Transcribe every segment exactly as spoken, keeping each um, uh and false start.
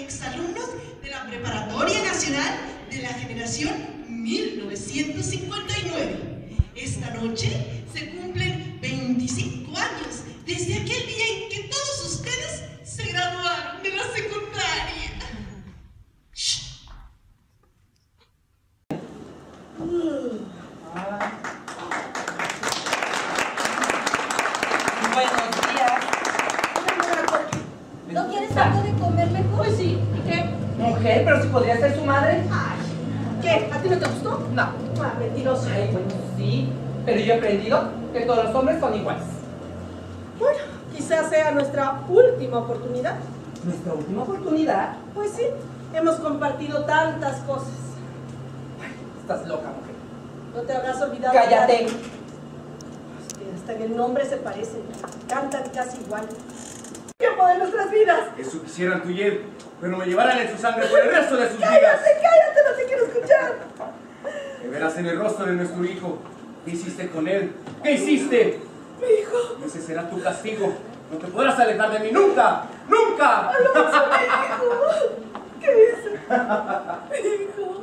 exalumnos de la Preparatoria Nacional de la generación mil novecientos cincuenta y nueve. Esta noche se cumplen veinticinco años desde aquel día en que todos ustedes se graduaron de la secundaria. Shh. Ah. Buenos días. ¿No quieres algo de comer mejor? Pues sí, ¿y qué? Mujer, pero si podría ser su madre. Ay, ¿qué? ¿A ti no te gustó? No. Ah, mentiroso. Ay, bueno, sí, pero yo he aprendido que todos los hombres son iguales. Bueno, quizás sea nuestra última oportunidad. ¿Nuestra última oportunidad? Pues sí, hemos compartido tantas cosas. Ay, estás loca, mujer. ¿No te habrás olvidado? Cállate. Es que hasta en el nombre se parecen. Cantan casi igual. ¡Tiempo de nuestras vidas! Eso quisieran Tuyet, pero me llevaran en su sangre por el resto de sus vidas. ¡Cállate, cállate! ¡No te quiero escuchar! Que verás en el rostro de nuestro hijo. ¿Qué hiciste con él? ¿Qué hiciste? Mi hijo. Ese será tu castigo. No te podrás alejar de mí nunca. ¡Nunca! ¡Alonso, mi hijo! ¿Qué hice? Mi hijo.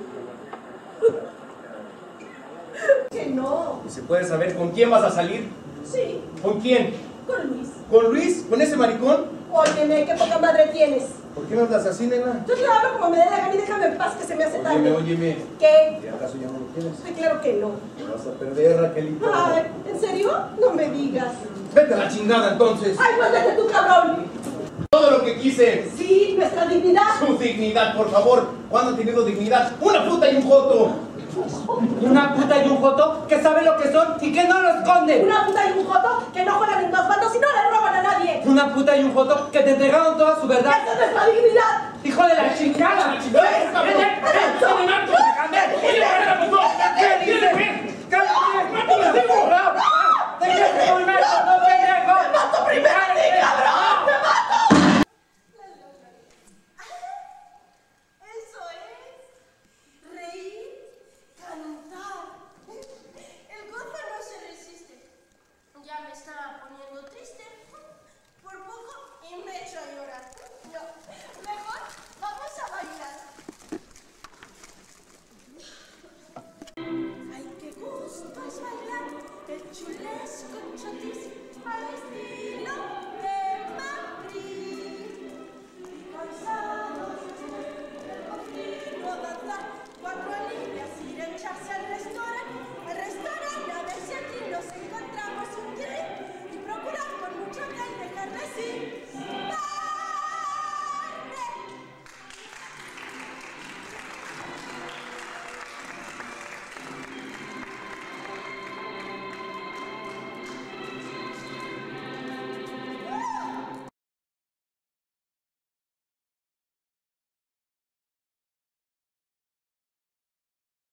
Que no. ¿Y se puede saber con quién vas a salir? Sí, ¿Con quién? con Luis. ¿Con Luis? ¿Con ese maricón? Óyeme, qué poca madre tienes. ¿Por qué no hablas así, nena? Yo te hablo como me dé la gana y déjame en paz que se me hace tarde. Óyeme, óyeme. ¿Qué? ¿Y acaso ya no lo tienes? Ay, claro que no. Te vas a perder, Raquelito. Ay, ¿en serio? No me digas. Vete a la chingada, entonces. Ay, pues vete tú, cabrón. Todo lo que quise. Sí, nuestra dignidad. Su dignidad, por favor. ¿Cuándo ha tenido dignidad? ¡Una puta y un joto! Una puta y un joto que sabe lo que son y que no lo esconden. Una puta y un joto que no juegan en dos bandos y no le roban a nadie. Una puta y un joto que te entregaron toda su verdad. ¡Esa es nuestra dignidad! ¡Hijo de la chingada! ¡La chingada! ¡Eh, eh, eh, eh!